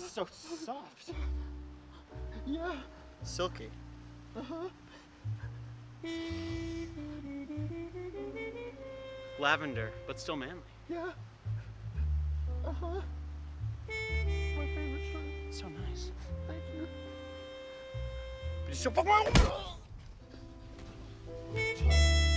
so soft. Yeah. Silky. Uh-huh. Lavender, but still manly. Yeah. Uh-huh. It's my favorite shirt. So nice. Thank you. But you're so fucking